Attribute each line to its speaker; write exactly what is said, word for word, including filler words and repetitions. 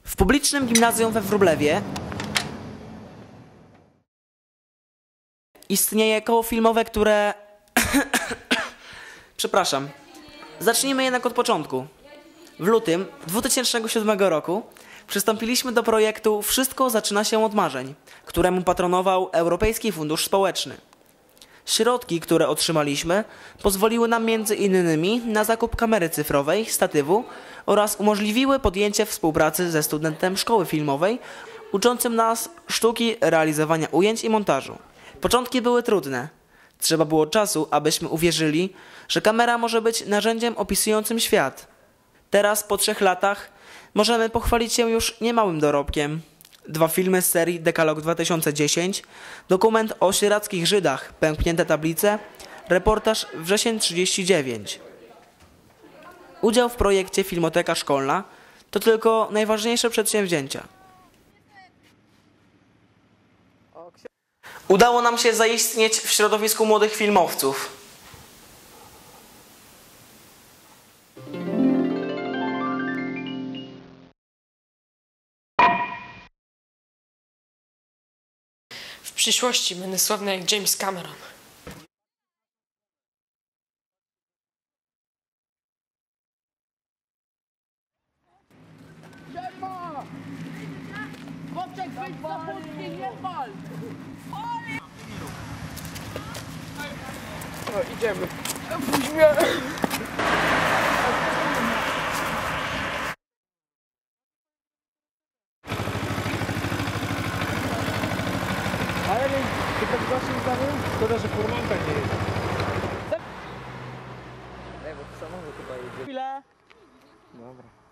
Speaker 1: W publicznym gimnazjum we Wróblewie istnieje koło filmowe, które... Przepraszam. Zacznijmy jednak od początku. W lutym dwa tysiące siódmego roku przystąpiliśmy do projektu Wszystko zaczyna się od marzeń, któremu patronował Europejski Fundusz Społeczny. Środki, które otrzymaliśmy, pozwoliły nam między innymi na zakup kamery cyfrowej, statywu oraz umożliwiły podjęcie współpracy ze studentem szkoły filmowej uczącym nas sztuki realizowania ujęć i montażu. Początki były trudne. Trzeba było czasu, abyśmy uwierzyli, że kamera może być narzędziem opisującym świat. Teraz, po trzech latach, możemy pochwalić się już niemałym dorobkiem. Dwa filmy z serii Dekalog dwa tysiące dziesięć, dokument o sirackich Żydach, Pęknięte tablice, reportaż Wrzesień trzydzieści dziewięć. Udział w projekcie Filmoteka Szkolna to tylko najważniejsze przedsięwzięcia. Udało nam się zaistnieć w środowisku młodych filmowców.
Speaker 2: W przyszłości będę sławny jak James Cameron.
Speaker 3: Siema! Chłopczek, wyjdź za płotki, nie pal!
Speaker 2: No, idziemy. Puść mnie.
Speaker 4: Ale nie, tylko waszym zdaniem szkoda, że furmanka nie jedzie.
Speaker 3: Ej, bo to samochód chyba jedzie. Chwilę.
Speaker 4: Dobra.